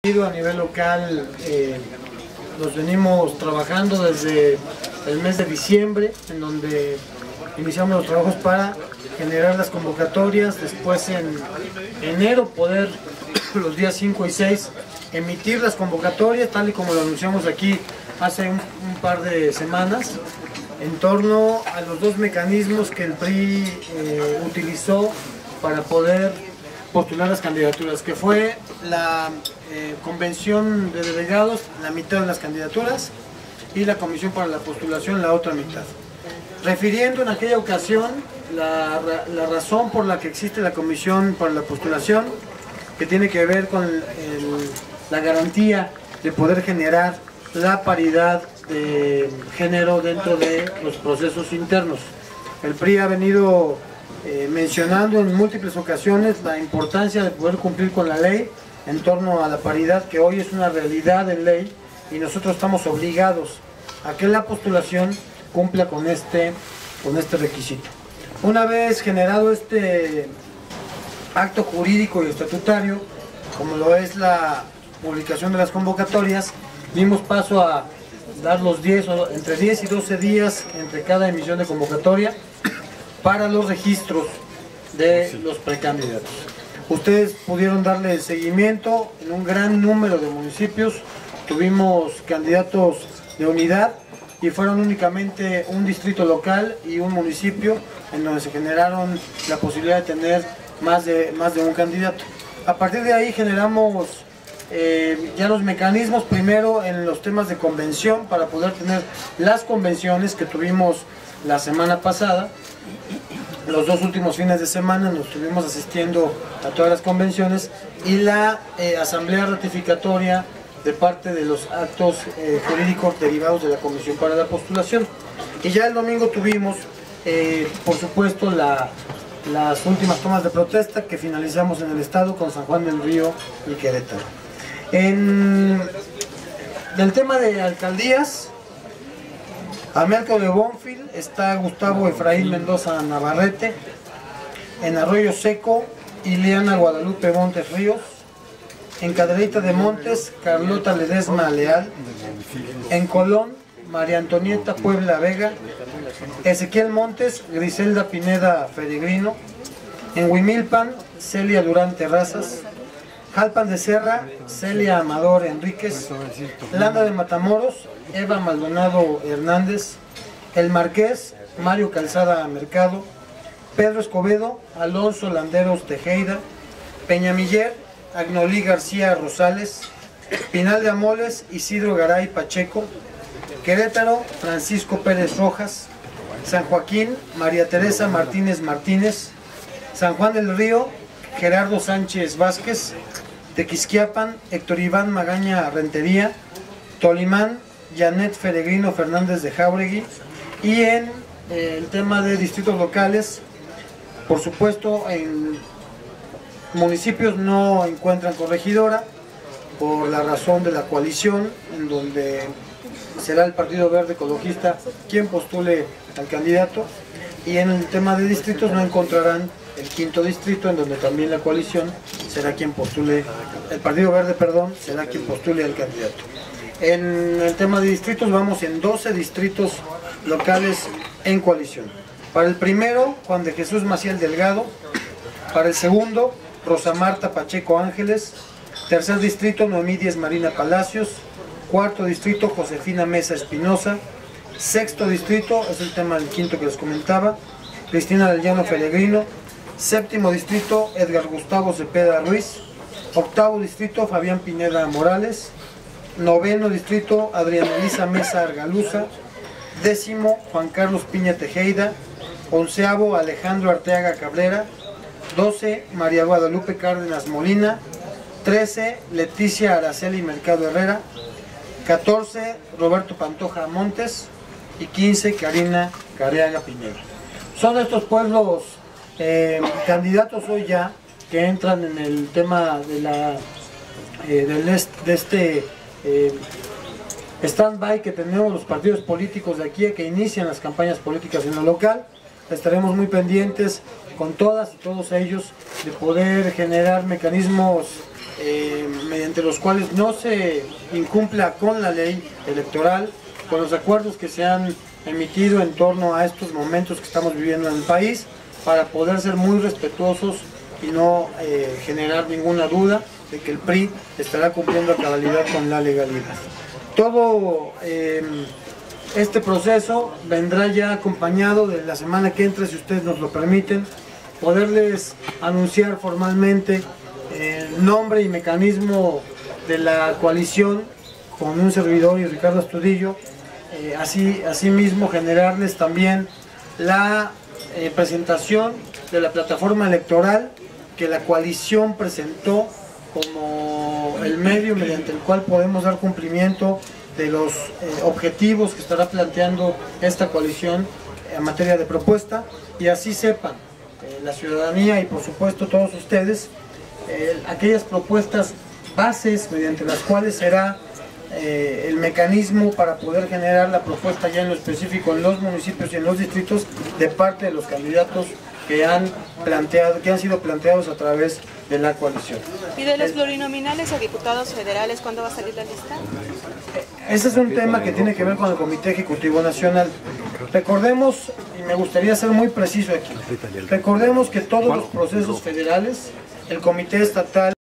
A nivel local los venimos trabajando desde el mes de diciembre, en donde iniciamos los trabajos para generar las convocatorias, después en enero poder los días 5 y 6 emitir las convocatorias, tal y como lo anunciamos aquí hace un par de semanas, en torno a los dos mecanismos que el PRI utilizó para poder postular las candidaturas, que fue la convención de delegados, la mitad de las candidaturas, y la comisión para la postulación, la otra mitad. Refiriendo en aquella ocasión la razón por la que existe la comisión para la postulación, que tiene que ver con la garantía de poder generar la paridad de género dentro de los procesos internos. El PRI ha venido mencionando en múltiples ocasiones la importancia de poder cumplir con la ley en torno a la paridad, que hoy es una realidad en ley, y nosotros estamos obligados a que la postulación cumpla con este requisito. Una vez generado este acto jurídico y estatutario, como lo es la publicación de las convocatorias, dimos paso a dar entre 10 y 12 días entre cada emisión de convocatoria para los registros de los precandidatos. Ustedes pudieron darle seguimiento en un gran número de municipios, tuvimos candidatos de unidad y fueron únicamente un distrito local y un municipio en donde se generaron la posibilidad de tener más de un candidato. A partir de ahí generamos ya los mecanismos, primero en los temas de convención, para poder tener las convenciones que tuvimos la semana pasada. Los dos últimos fines de semana nos estuvimos asistiendo a todas las convenciones, y la asamblea ratificatoria de parte de los actos jurídicos derivados de la comisión para la postulación. Y ya el domingo tuvimos, por supuesto, las últimas tomas de protesta que finalizamos en el estado con San Juan del Río y Querétaro. Del tema de alcaldías, Amelco de Bonfil está Gustavo Efraín Mendoza Navarrete, en Arroyo Seco, Ileana Guadalupe Montes Ríos, en Cadereyta de Montes, Carlota Ledesma Leal, en Colón, María Antonieta Puebla Vega, Ezequiel Montes, Griselda Pineda Peregrino, en Huimilpan, Celia Durán Terrazas, Jalpan de Serra, Celia Amador Enríquez, Landa de Matamoros, Eva Maldonado Hernández, El Marqués, Mario Calzada Mercado, Pedro Escobedo, Alonso Landeros Tejeda, Peñamiller, Agnolí García Rosales, Pinal de Amoles, Isidro Garay Pacheco, Querétaro, Francisco Pérez Rojas, San Joaquín, María Teresa Martínez Martínez, San Juan del Río, Gerardo Sánchez Vázquez, Tequisquiapan, Héctor Iván Magaña Rentería, Tolimán, Janet Peregrino Fernández de Jáuregui. Y en el tema de distritos locales, por supuesto, en municipios no encuentran corregidora por la razón de la coalición, en donde será el Partido Verde Ecologista quien postule al candidato, y en el tema de distritos no encontrarán el quinto distrito, en donde también la coalición será quien postule, el Partido Verde, perdón, será quien postule al candidato. En el tema de distritos vamos en 12 distritos locales en coalición. Para el primero, Juan de Jesús Maciel Delgado. Para el segundo, Rosa Marta Pacheco Ángeles. Tercer distrito, Noemí Díez Marina Palacios. Cuarto distrito, Josefina Mesa Espinosa. Sexto distrito, es el tema del quinto que les comentaba, Cristina del Llano Peregrino. Séptimo distrito, Edgar Gustavo Cepeda Ruiz. Octavo distrito, Fabián Pineda Morales. Noveno distrito, Adriana Elisa Mesa Argaluza. Décimo, Juan Carlos Piña Tejeda. Onceavo, Alejandro Arteaga Cabrera. 12, María Guadalupe Cárdenas Molina. 13, Leticia Araceli Mercado Herrera. 14, Roberto Pantoja Montes. Y 15, Karina Careaga Pineda. Son estos pueblos candidatos hoy ya que entran en el tema de este stand-by que tenemos los partidos políticos de aquí a que inician las campañas políticas en lo local. Estaremos muy pendientes con todas y todos ellos de poder generar mecanismos mediante los cuales no se incumpla con la ley electoral, con los acuerdos que se han emitido en torno a estos momentos que estamos viviendo en el país, para poder ser muy respetuosos y no generar ninguna duda de que el PRI estará cumpliendo a cabalidad con la legalidad. Todo este proceso vendrá ya acompañado de la semana que entra, si ustedes nos lo permiten, poderles anunciar formalmente el nombre y mecanismo de la coalición con un servidor y Ricardo Astudillo, asimismo generarles también la presentación de la plataforma electoral que la coalición presentó como el medio mediante el cual podemos dar cumplimiento de los objetivos que estará planteando esta coalición en materia de propuesta, y así sepan la ciudadanía y por supuesto todos ustedes aquellas propuestas bases mediante las cuales será el mecanismo para poder generar la propuesta ya en lo específico en los municipios y en los distritos de parte de los candidatos que han sido planteados a través de la coalición. ¿Y de los plurinominales a diputados federales, cuándo va a salir la lista? Ese es un tema que tiene que ver con el Comité Ejecutivo Nacional. Recordemos, y me gustaría ser muy preciso aquí, recordemos que todos los procesos federales, el Comité Estatal